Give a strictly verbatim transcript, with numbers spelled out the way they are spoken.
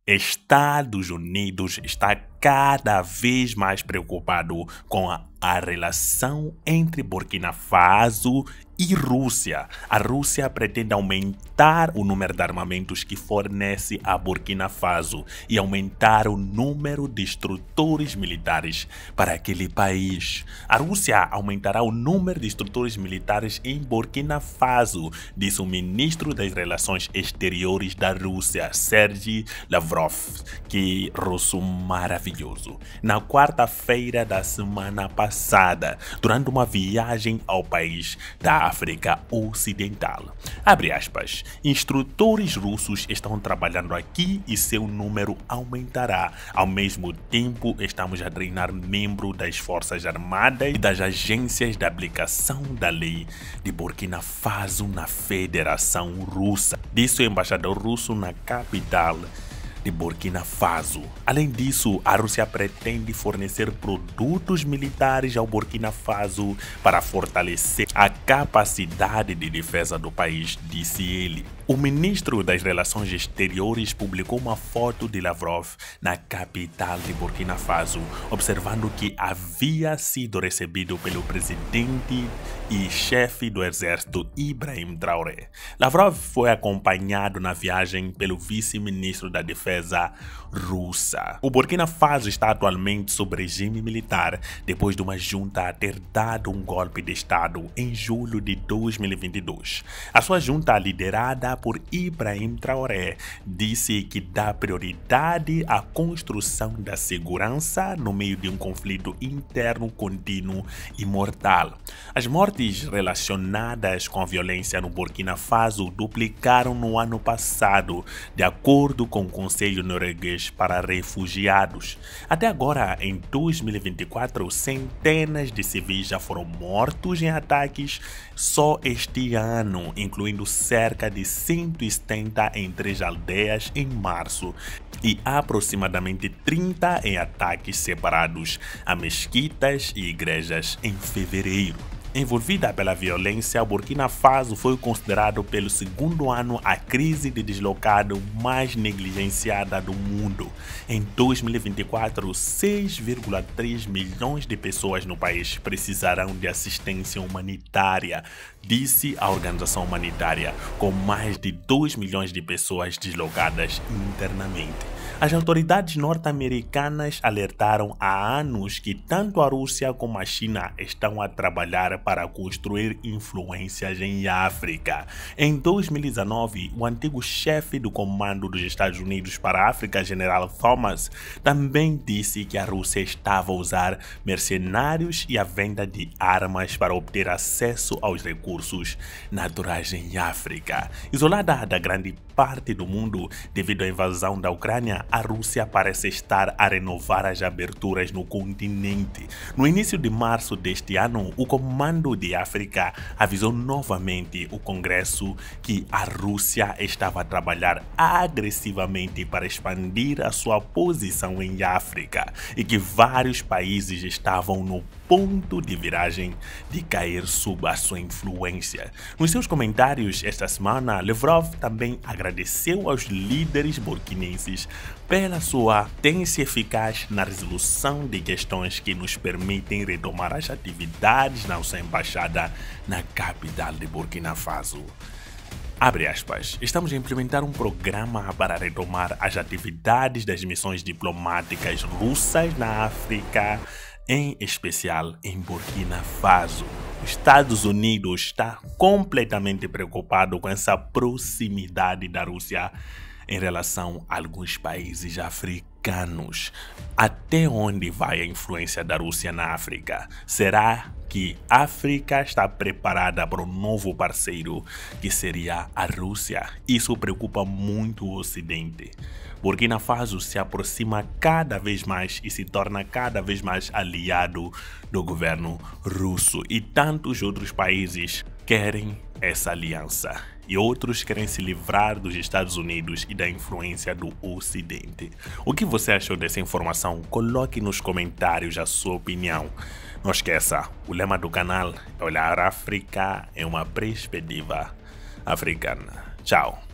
Estados Unidos está cada vez mais preocupado com a, a relação entre Burkina Faso e Rússia. A Rússia pretende aumentar o número de armamentos que fornece a Burkina Faso e aumentar o número de instrutores militares para aquele país. A Rússia aumentará o número de instrutores militares em Burkina Faso, disse o ministro das Relações Exteriores da Rússia, Sergei Lavrov, que russo maravilhoso, na quarta-feira da semana passada, durante uma viagem ao país da África Ocidental. Abre aspas, instrutores russos estão trabalhando aqui e seu número aumentará. Ao mesmo tempo, estamos a treinar membros das Forças Armadas e das agências de aplicação da lei de Burkina Faso na Federação Russa, disse o embaixador russo na capital de Burkina Faso. Além disso, a Rússia pretende fornecer produtos militares ao Burkina Faso para fortalecer a capacidade de defesa do país, disse ele. O ministro das Relações Exteriores publicou uma foto de Lavrov na capital de Burkina Faso, observando que havia sido recebido pelo presidente e chefe do exército Ibrahim Traoré. Lavrov foi acompanhado na viagem pelo vice-ministro da Defesa russa. O Burkina Faso está atualmente sob regime militar depois de uma junta ter dado um golpe de estado em julho de dois mil e vinte e dois. A sua junta, liderada por Ibrahim Traoré, disse que dá prioridade à construção da segurança no meio de um conflito interno contínuo e mortal. As mortes relacionadas com a violência no Burkina Faso duplicaram no ano passado, de acordo com o Conselho Norueguês para Refugiados. Até agora, em dois mil e vinte e quatro, centenas de civis já foram mortos em ataques só este ano, incluindo cerca de cento e setenta em três aldeias em março e aproximadamente trinta em ataques separados a mesquitas e igrejas em fevereiro. Envolvida pela violência, Burkina Faso foi considerado pelo segundo ano a crise de deslocado mais negligenciada do mundo. Em dois mil e vinte e quatro, seis vírgula três milhões de pessoas no país precisarão de assistência humanitária, disse a organização humanitária, com mais de dois milhões de pessoas deslocadas internamente. As autoridades norte-americanas alertaram há anos que tanto a Rússia como a China estão a trabalhar para construir influências em África. Em dois mil e dezenove, o antigo chefe do comando dos Estados Unidos para a África, General Thomas, também disse que a Rússia estava a usar mercenários e a venda de armas para obter acesso aos recursos naturais em África. Isolada da grande parte do mundo devido à invasão da Ucrânia, a Rússia parece estar a renovar as aberturas no continente. No início de março deste ano, o Comando de África avisou novamente o Congresso que a Rússia estava a trabalhar agressivamente para expandir a sua posição em África e que vários países estavam no ponto de viragem de cair sob a sua influência. Nos seus comentários esta semana, Lavrov também agradeceu aos líderes burkinenses pela sua potência eficaz na resolução de questões que nos permitem retomar as atividades na nossa embaixada na capital de Burkina Faso. Abre aspas, estamos a implementar um programa para retomar as atividades das missões diplomáticas russas na África, em especial em Burkina Faso. Os Estados Unidos está completamente preocupado com essa proximidade da Rússia em relação a alguns países africanos. Até onde vai a influência da Rússia na África? Será que a África está preparada para um novo parceiro, que seria a Rússia? Isso preocupa muito o Ocidente. Burkina Faso se aproxima cada vez mais e se torna cada vez mais aliado do governo russo, e tantos outros países querem essa aliança e outros querem se livrar dos Estados Unidos e da influência do Ocidente. O que você achou dessa informação? Coloque nos comentários a sua opinião. Não esqueça, o lema do canal é olhar a África em uma perspectiva africana. Tchau!